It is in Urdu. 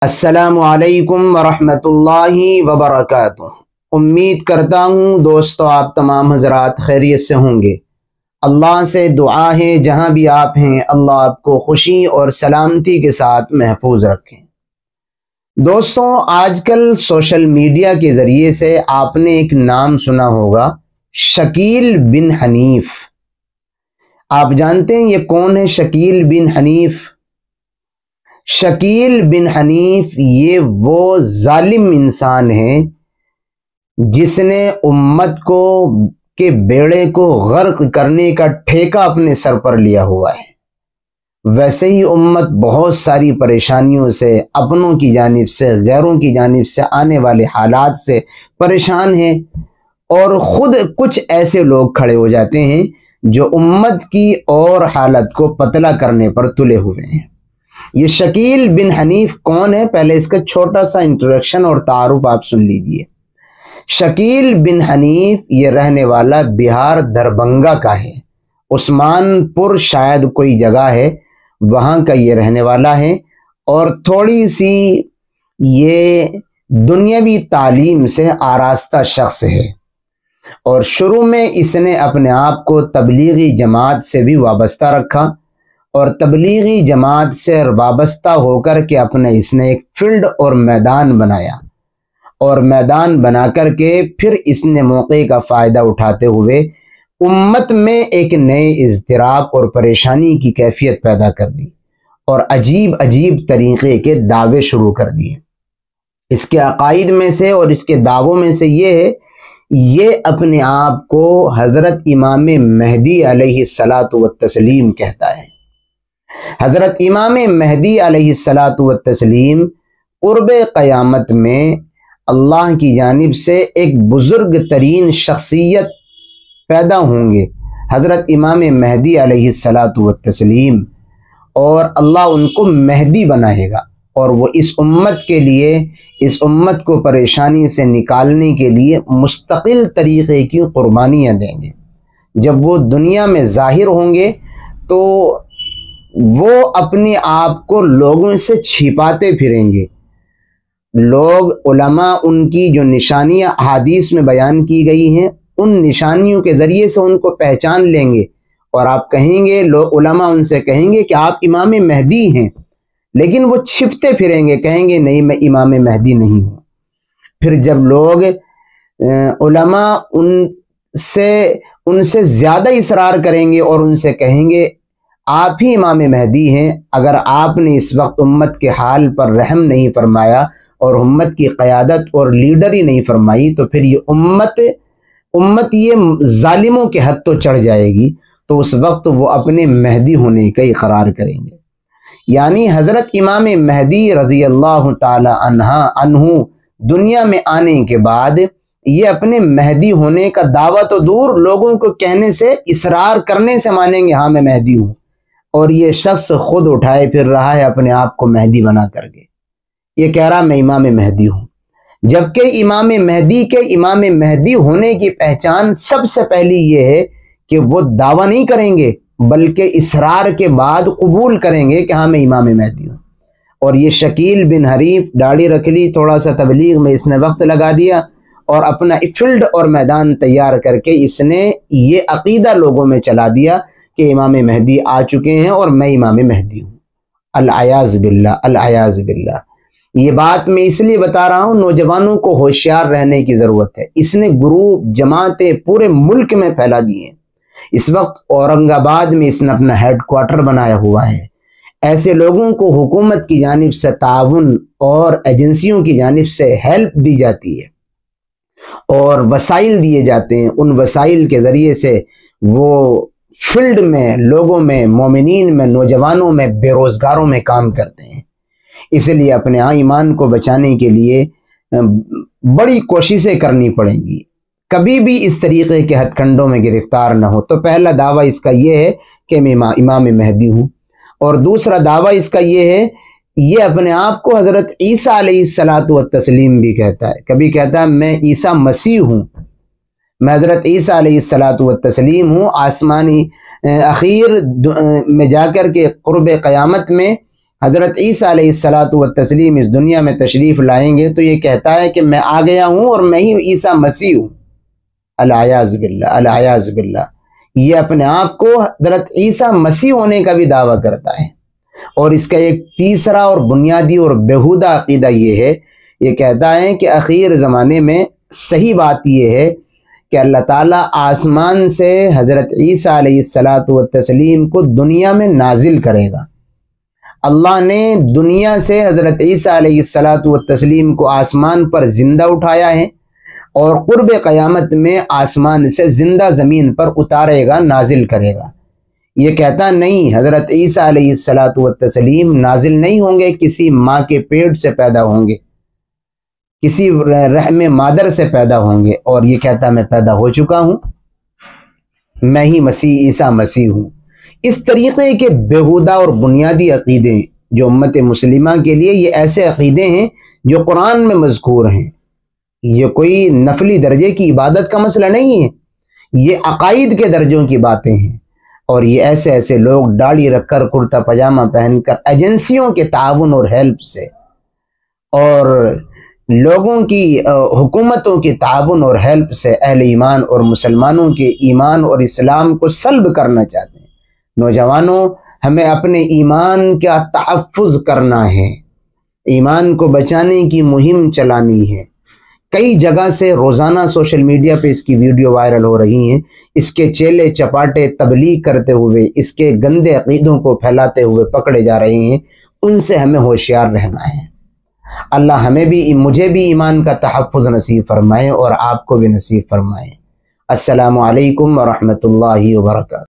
السلام علیکم ورحمۃ اللہ وبرکاتہ۔ امید کرتا ہوں دوستو آپ تمام حضرات خیریت سے ہوں گے۔ اللہ سے دعا ہے جہاں بھی آپ ہیں اللہ آپ کو خوشی اور سلامتی کے ساتھ محفوظ رکھیں۔ دوستو آج کل سوشل میڈیا کے ذریعے سے آپ نے ایک نام سنا ہوگا، شکیل بن حنیف۔ آپ جانتے ہیں یہ کون ہے شکیل بن حنیف؟ شکیل بن حنیف یہ وہ ظالم انسان ہے جس نے امت کو کے بیڑے کو غرق کرنے کا ٹھیکہ اپنے سر پر لیا ہوا ہے۔ ویسے ہی امت بہت ساری پریشانیوں سے، اپنوں کی جانب سے، غیروں کی جانب سے آنے والے حالات سے پریشان ہے، اور خود کچھ ایسے لوگ کھڑے ہو جاتے ہیں جو امت کی اور حالت کو پتلا کرنے پر تلے ہوئے ہیں۔ یہ شکیل بن حنیف کون ہے؟ پہلے اس کا چھوٹا سا انٹروڈکشن اور تعارف آپ سن لیجئے۔ شکیل بن حنیف یہ رہنے والا بہار دربھنگہ کا ہے، عثمان پور شاید کوئی جگہ ہے، وہاں کا یہ رہنے والا ہے، اور تھوڑی سی یہ دنیاوی تعلیم سے آراستہ شخص ہے، اور شروع میں اس نے اپنے آپ کو تبلیغی جماعت سے بھی وابستہ رکھا، اور تبلیغی جماعت سے وابستہ ہو کر کے اس نے ایک فیلڈ اور میدان بنایا، اور میدان بنا کر کے پھر اس نے موقع کا فائدہ اٹھاتے ہوئے امت میں ایک نئے اضطراب اور پریشانی کی کیفیت پیدا کر دی، اور عجیب عجیب طریقے کے دعوے شروع کر دیے۔ اس کے عقائد میں سے اور اس کے دعووں میں سے یہ ہے، یہ اپنے آپ کو حضرت امام مہدی علیہ الصلاۃ والتسلیم کہتا ہے۔ حضرت امام مہدی علیہ الصلاۃ والتسلیم قرب قیامت میں اللہ کی جانب سے ایک بزرگ ترین شخصیت پیدا ہوں گے، حضرت امام مہدی علیہ الصلاۃ والتسلیم، اور اللہ ان کو مہدی بنائے گا، اور وہ اس امت کے لیے، اس امت کو پریشانی سے نکالنے کے لیے مستقل طریقے کی قربانیاں دیں گے۔ جب وہ دنیا میں ظاہر ہوں گے تو وہ اپنے آپ کو لوگوں سے چھپاتے پھریں گے۔ لوگ، علماء ان کی جو نشانیاں احادیث میں بیان کی گئی ہیں، ان نشانیوں کے ذریعے سے ان کو پہچان لیں گے، اور آپ کہیں گے، علماء ان سے کہیں گے کہ آپ امام مہدی ہیں، لیکن وہ چھپتے پھریں گے، کہیں گے نہیں میں امام مہدی نہیں ہوں۔ پھر جب لوگ، علماء ان سے زیادہ اصرار کریں گے اور ان سے کہیں گے آپ ہی امام مہدی ہیں، اگر آپ نے اس وقت امت کے حال پر رحم نہیں فرمایا اور امت کی قیادت اور لیڈری نہیں فرمائی، تو پھر یہ امت یہ ظالموں کے حد تو چڑھ جائے گی، تو اس وقت وہ اپنے مہدی ہونے کا اقرار کریں گے۔ یعنی حضرت امام مہدی رضی اللہ تعالی عنہ دنیا میں آنے کے بعد یہ اپنے مہدی ہونے کا دعویٰ تو دور، لوگوں کو کہنے سے، اصرار کرنے سے مانیں گے ہاں میں مہدی ہوں، اور یہ شخص خود اٹھائے پھر رہا ہے اپنے آپ کو مہدی بنا کر کے، یہ کہہ رہا میں امام مہدی ہوں، جبکہ امام مہدی ہونے کی پہچان سب سے پہلی یہ ہے کہ وہ دعویٰ نہیں کریں گے بلکہ اصرار کے بعد قبول کریں گے کہ ہاں میں امام مہدی ہوں۔ اور یہ شکیل بن حنیف داڑھی رکھ لی، تھوڑا سا تبلیغ میں اس نے وقت لگا دیا، اور اپنا فیلڈ اور میدان تیار کر کے اس نے یہ عقیدہ لوگوں میں چلا دیا کہ امام مہدی آ چکے ہیں اور میں امام مہدی ہوں۔ العیاذ باللہ، العیاذ باللہ۔ یہ بات میں اس لیے بتا رہا ہوں، نوجوانوں کو ہوشیار رہنے کی ضرورت ہے۔ اس نے گروپ، جماعتیں پورے ملک میں پھیلا دی ہیں۔ اس وقت اورنگ آباد میں اس نے اپنا ہیڈ کوارٹر بنایا ہوا ہے۔ ایسے لوگوں کو حکومت کی جانب سے تعاون اور ایجنسیوں کی جانب سے ہیلپ دی جاتی ہے، اور وسائل دیے جاتے ہیں، ان وسائل کے ذریعے سے وہ فیلڈ میں، لوگوں میں، مومنین میں، نوجوانوں میں، بے روزگاروں میں کام کرتے ہیں۔ اس لیے اپنے ایمان کو بچانے کے لیے بڑی کوششیں کرنی پڑیں گی، کبھی بھی اس طریقے کے ہتھ کنڈوں میں گرفتار نہ ہو۔ تو پہلا دعویٰ اس کا یہ ہے کہ میں امام مہدی ہوں، اور دوسرا دعویٰ اس کا یہ ہے، یہ اپنے آپ کو حضرت عیسیٰ علیہ الصلاۃ والتسلیم بھی کہتا ہے، کبھی کہتا ہے میں عیسیٰ مسیح ہوں، میں حضرت عیسیٰ علیہ الصلاۃ والتسلیم ہوں، آسمانی اخیر میں جا کر کے قرب قیامت میں حضرت عیسیٰ علیہ الصلاۃ والتسلیم اس دنیا میں تشریف لائیں گے تو یہ کہتا ہے کہ میں آ گیا ہوں اور میں ہی عیسیٰ مسیح ہوں۔ العیاذ باللہ، العیاذ باللہ، یہ اپنے آپ کو حضرت عیسیٰ مسیح ہونے کا بھی دعویٰ کرتا ہے۔ اور اس کا ایک تیسرا اور بنیادی اور بیہودہ عقیدہ یہ ہے، یہ کہتا ہے کہ آخر زمانے میں صحیح بات یہ ہے کہ اللہ تعالیٰ آسمان سے حضرت عیسیٰ علیہ الصلاۃ والتسلیم کو دنیا میں نازل کرے گا۔ اللہ نے دنیا سے حضرت عیسیٰ علیہ الصلاۃ والتسلیم کو آسمان پر زندہ اٹھایا ہے، اور قرب قیامت میں آسمان سے زندہ زمین پر اتارے گا، نازل کرے گا۔ یہ کہتا نہیں، حضرت عیسیٰ علیہ الصلاۃ والتسلیم نازل نہیں ہوں گے، کسی ماں کے پیٹ سے پیدا ہوں گے، کسی رحم مادر سے پیدا ہوں گے، اور یہ کہتا میں پیدا ہو چکا ہوں، میں ہی مسیح عیسیٰ مسیح ہوں۔ اس طریقے کے بیہودہ اور بنیادی عقیدے جو امت مسلمہ کے لیے یہ ایسے عقیدے ہیں جو قرآن میں مذکور ہیں، یہ کوئی نفلی درجے کی عبادت کا مسئلہ نہیں ہے، یہ عقائد کے درجوں کی باتیں ہیں۔ اور یہ ایسے ایسے لوگ داڑھی رکھ کر کرتا پاجامہ پہن کر ایجنسیوں کے تعاون اور ہیلپ سے اور لوگوں کی حکومتوں کی تعاون اور ہیلپ سے اہل ایمان اور مسلمانوں کے ایمان اور اسلام کو سلب کرنا چاہتے ہیں۔ نوجوانوں، ہمیں اپنے ایمان کا تحفظ کرنا ہے، ایمان کو بچانے کی مہم چلانی ہے۔ کئی جگہ سے روزانہ سوشل میڈیا پہ اس کی ویڈیو وائرل ہو رہی ہیں، اس کے چیلے چپاٹے تبلیغ کرتے ہوئے، اس کے گندے عقیدوں کو پھیلاتے ہوئے پکڑے جا رہے ہیں، ان سے ہمیں ہوشیار رہنا ہے۔ اللہ مجھے بھی ایمان کا تحفظ نصیب فرمائے اور آپ کو بھی نصیب فرمائے۔ السلام علیکم ورحمۃ اللہ وبرکاتہ۔